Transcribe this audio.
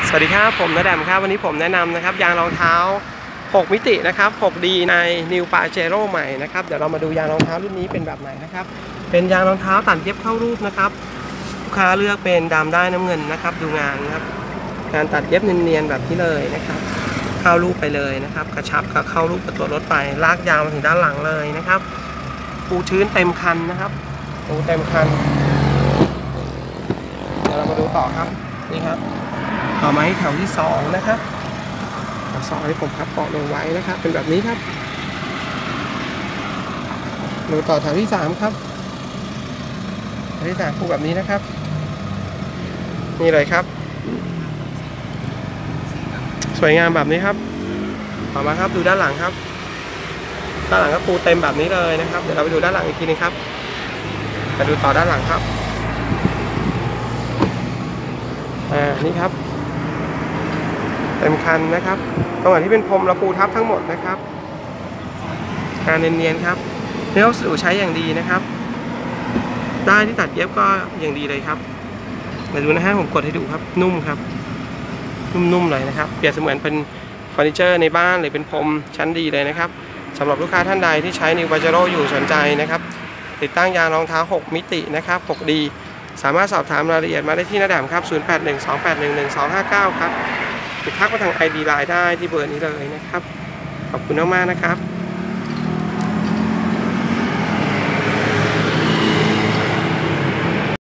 สวัสดีครับผมณแดมครับวันนี้ผมแนะนำนะครับยางรองเท้า6มิตินะครับ 6D ใน New Pajero ใหม่นะครับเดี๋ยวเรามาดูยางรองเท้ารุ่นนี้เป็นแบบไหนนะครับเป็นยางรองเท้าตัดเย็บเข้ารูปนะครับลูกค้าเลือกเป็นดำได้น้ำเงินนะครับดูงานนะครับการตัดเย็บเนียนๆแบบนี้เลยนะครับเข้ารูปไปเลยนะครับกระชับเข้ารูปกับตัวรถไปลากยาวมาถึงด้านหลังเลยนะครับปูชื้นเต็มคันนะครับปูเต็มคันเดี๋ยวเรามาดูต่อครับนี่ครับต่อมาแถวที่2นะครับแถว2ที่ผมพับเบาะลงไว้นะครับเป็นแบบนี้ครับดูต่อแถวที่3ครับแถวที่3ปูแบบนี้นะครับนี่เลยครับสวยงามแบบนี้ครับต่อมาครับดูด้านหลังครับด้านหลังก็ปูเต็มแบบนี้เลยนะครับเดี๋ยวเราไปดูด้านหลังอีกทีนึงครับมาดูต่อด้านหลังครับนี่ครับเต็มคันนะครับตรงไหนที่เป็นพรมเราปูทับทั้งหมดนะครับงานเนียนๆครับเนื้อวัสดุใช้อย่างดีนะครับได้ที่ตัดเย็บก็อย่างดีเลยครับมาดูนะฮะผมกดให้ดูครับนุ่มครับนุ่มๆเลยนะครับเปรียบเสมือนเป็นเฟอร์นิเจอร์ในบ้านหรือเป็นพรมชั้นดีเลยนะครับสำหรับลูกค้าท่านใดที่ใช้ New Pajero อยู่สนใจนะครับติดตั้งยางรองเท้า6มิตินะครับ 6D สามารถสอบถามรายละเอียดมาได้ที่ณแดมครับ0812811259ครับหรือทักมาทาง ID Line ได้ที่เบอร์นี้เลยนะครับขอบคุณมากๆนะครับ